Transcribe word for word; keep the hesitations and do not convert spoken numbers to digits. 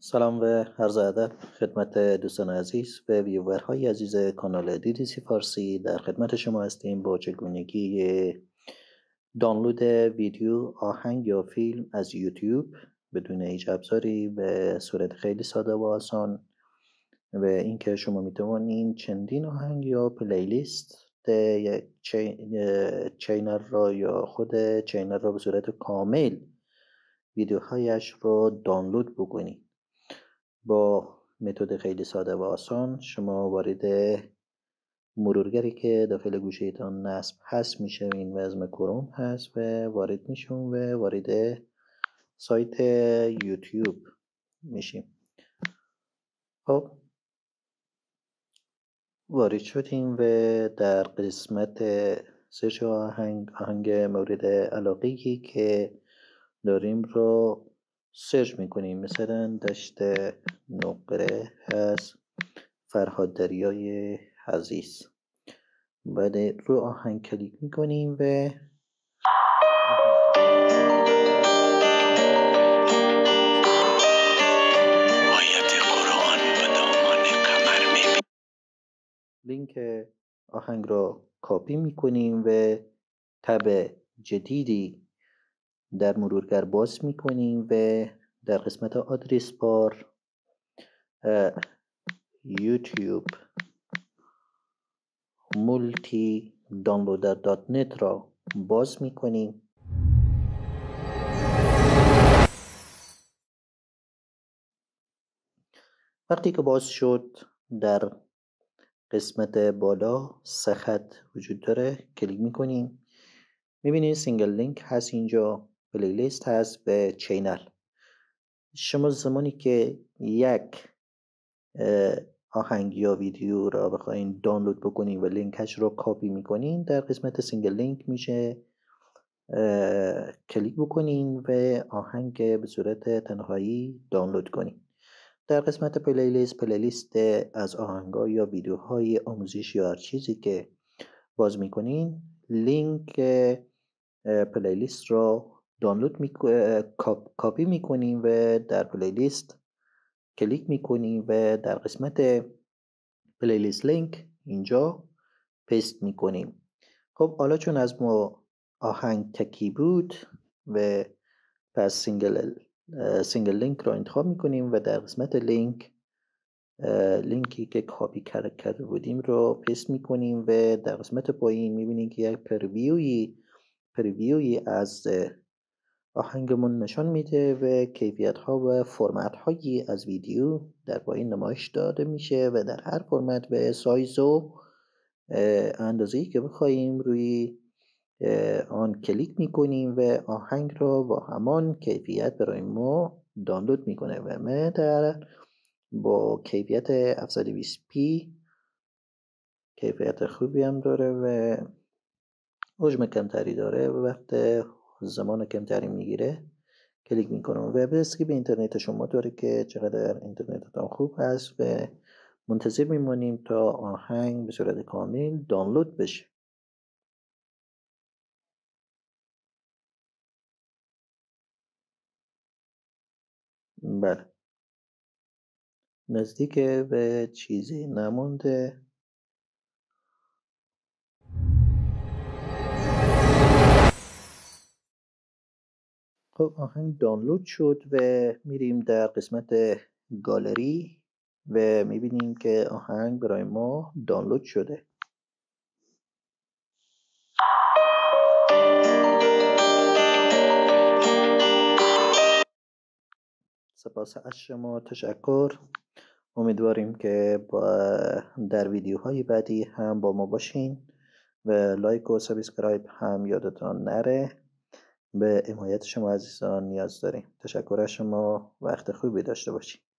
سلام و عرض ادب خدمت دوستان عزیز و ویورهای عزیز کانال دی دی سی فارسی. در خدمت شما هستیم با چگونگی دانلود ویدیو، آهنگ یا فیلم از یوتیوب بدون هیچ ابزاری به صورت خیلی ساده و آسان، و اینکه شما میتوانید چندین آهنگ یا پلیلیست یک چینل را یا خود چینل را به صورت کامل ویدیوهایش رو دانلود بکنید. با متد خیلی ساده و آسان شما وارد مرورگری که داخل گوشیتان نصب هست میشوین و اسم کروم هست و وارد میشون و وارد سایت یوتیوب میشیم. خب وارد شدیم و در قسمت سرچ آهنگ آهنگ مورد علاقه‌ای که داریم رو سرچ میکنیم. مثلا دشت نقره هست، فرهاد دریای عزیز. بعد رو آهنگ کلیک میکنیم و آیت قرآن به دامان قمر میبینیم. لینک آهنگ رو کاپی میکنیم و تب جدیدی در مرورگر باز میکنیم و در قسمت آدرس بار یوتیوب مولتی دانلودر دات نت را باز میکنیم. وقتی که باز شد در قسمت بالا سه خط وجود داره، کلیک میکنیم. میبینید سینگل لینک هست، اینجا پلیلیست هست و چینل. شما زمانی که یک آهنگ یا ویدیو را بخواین دانلود بکنین و لینکش رو کاپی میکنین، در قسمت سینگل لینک میشه کلیک بکنین و آهنگ به صورت تنهایی دانلود کنین. در قسمت پلیلیست پلیلیست از آهنگ‌ها یا ویدیوهای آموزشی یا هر چیزی که باز میکنین، لینک پلیلیست را دانلود میکو... کاپی میکنین و در پلیلیست کلیک میکنیم و در قسمت پلیلیست لینک اینجا پیست میکنیم. خب حالا چون از ما آهنگ تکی بود و پس سینگل سینگل لینک رو انتخاب میکنیم و در قسمت لینک لینکی که کاپی کرده بودیم رو پیست میکنیم و در قسمت پایین میبینیم که یک پرویوی پرویوی از آهنگمون نشان میده و کیفیت ها و فرمت هایی از ویدیو در پایین نمایش داده میشه و در هر فرمت و سایز و اندازه‌ای که بخوایم روی آن کلیک میکنیم و آهنگ رو با همان کیفیت برای ما دانلود میکنه و ما در با کیفیت هفتصد و بیست پی کیفیت خوبی هم داره و حجم کمتری داره و وقت زمان کمتری میگیره. کلیک میکنم و بسکی به اینترنت شما داره که چقدر اینترنتتان خوب هست و منتظر میمونیم تا آهنگ به صورت کامل دانلود بشه. بله، نزدیک به چیزی نمونده. خب آهنگ دانلود شد و میریم در قسمت گالری و میبینیم که آهنگ برای ما دانلود شده. سپاس از شما، تشکر. امیدواریم که با در ویدیوهای بعدی هم با ما باشین و لایک و سابسکرایب هم یادتان نره. به حمایت شما عزیزان نیاز داریم. تشکر از شما، وقت خوبی داشته باشین.